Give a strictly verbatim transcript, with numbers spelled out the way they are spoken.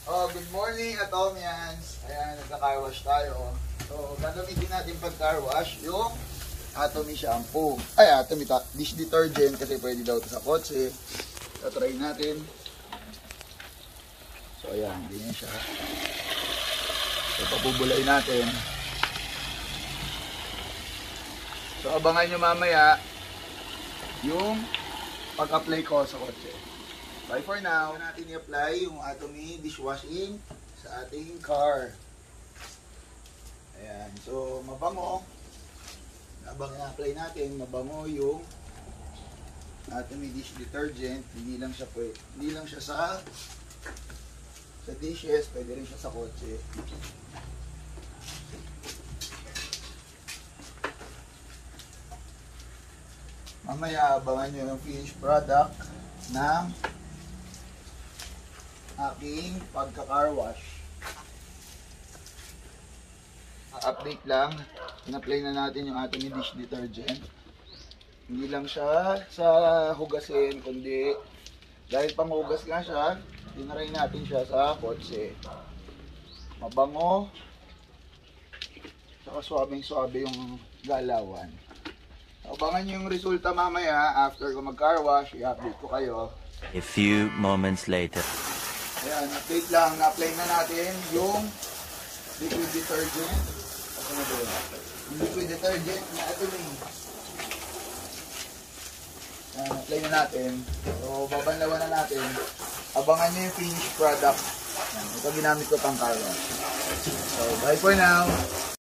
Oh, good morning, Atomians. Ayan, nagka-car wash tayo. So, gagamitin natin pag-car wash yung Atomy shampoo. Ay, Atomy dish detergent kasi pwede daw ito sa kotse. So, try natin. So, ayan, ganyan siya. So, papubulay natin. So, abangan nyo mamaya yung pag-apply ko sa kotse. Bye for now. Natin i-apply yung Atomy dishwashing sa ating car. Ayan. So, mabango. Habang i-apply natin, mabango yung Atomy dish detergent. Hindi lang siya pwede. Hindi lang siya sa sa dishes, pwede rin siya sa kotse. Mamaya, abangan nyo yung finished product ng aking pagka-car wash. Update lang, in-apply na natin yung Atomy dish detergent. Hindi lang siya sa hugasin, kundi dahil pang hugas nga siya, tinaray natin siya sa kotse. Mabango, saka swabing-swabe yung galawan. Abangan nyo yung resulta mamaya after ko mag-car wash, i-update ko kayo. A few moments later. Ayan, update lang. Na-apply na natin yung liquid detergent. Ano ba yun? Yung liquid detergent na Atomy. Ayan, apply na natin. So, babanlawan na natin. Abangan nyo yung finished product. Ayan, ito ginamit ko pang car wash. So, bye for now.